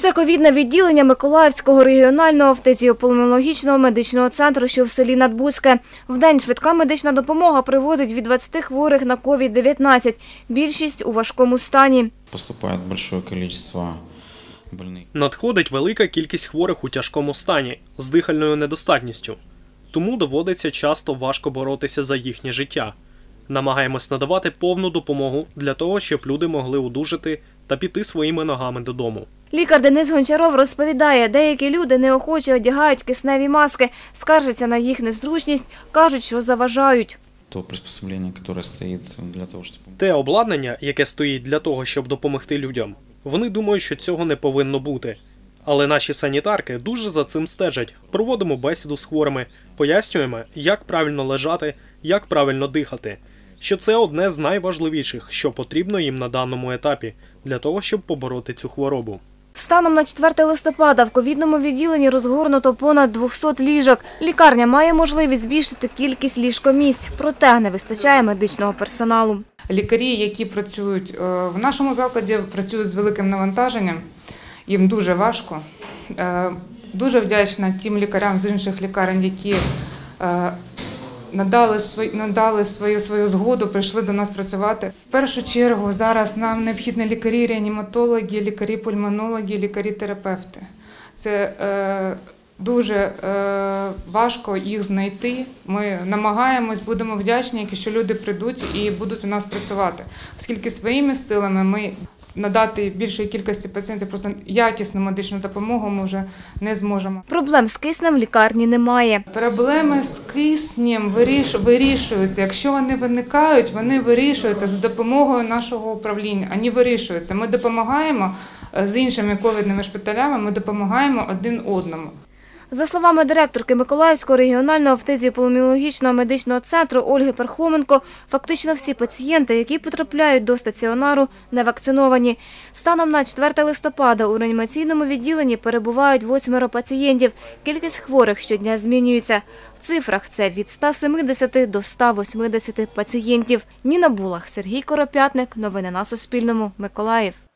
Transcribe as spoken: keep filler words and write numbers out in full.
Це ковідне відділення Миколаївського регіонального фтизіопульмонологічного медичного центру, що в селі Надбузьке. Вдень швидка медична допомога привозить від двадцяти хворих на ковід дев'ятнадцять. Більшість у важкому стані. Поступає велике кількість больних. Надходить велика кількість хворих у тяжкому стані з дихальною недостатністю. Тому доводиться часто важко боротися за їхнє життя. Намагаємось надавати повну допомогу для того, щоб люди могли одужати та піти своїми ногами додому. Лікар Денис Гончаров розповідає, деякі люди неохоче одягають кисневі маски, скаржаться на їх незручність, кажуть, що заважають. То приспособлення, яке стоїть для того, щоб... Те обладнання, яке стоїть для того, щоб допомогти людям, вони думають, що цього не повинно бути. Але наші санітарки дуже за цим стежать. Проводимо бесіду з хворими, пояснюємо, як правильно лежати, як правильно дихати. Що це одне з найважливіших, що потрібно їм на даному етапі, для того, щоб побороти цю хворобу. Станом на четверте листопада в ковідному відділенні розгорнуто понад двісті ліжок. Лікарня має можливість збільшити кількість ліжкомісць, проте не вистачає медичного персоналу. Лікарі, які працюють в нашому закладі, працюють з великим навантаженням, їм дуже важко. Дуже вдячна тим лікарям з інших лікарень, які надали свою, надали свою, свою згоду, прийшли до нас працювати. В першу чергу зараз нам необхідні лікарі, реаніматологи, лікарі пульмонологи, лікарі-терапевти. Це е, дуже е, важко їх знайти. Ми намагаємось, будемо вдячні, якщо люди прийдуть і будуть у нас працювати. Оскільки своїми силами ми надати більшої кількості пацієнтів просто якісну медичну допомогу ми вже не зможемо. Проблем з киснем в лікарні немає. Проблеми з киснем вирішуються. Якщо вони виникають, вони вирішуються за допомогою нашого управління. Вони вирішуються. Ми допомагаємо з іншими ковідними шпиталями, ми допомагаємо один одному. За словами директорки Миколаївського регіонального фтизіопульмонологічного медичного центру Ольги Пархоменко, фактично всі пацієнти, які потрапляють до стаціонару, не вакциновані. Станом на четверте листопада у реанімаційному відділенні перебувають восьмеро пацієнтів. Кількість хворих щодня змінюється. В цифрах це від ста семидесяти до ста восьмидесяти пацієнтів. Ніна Булах, Сергій Коропятник. Новини на Суспільному. Миколаїв.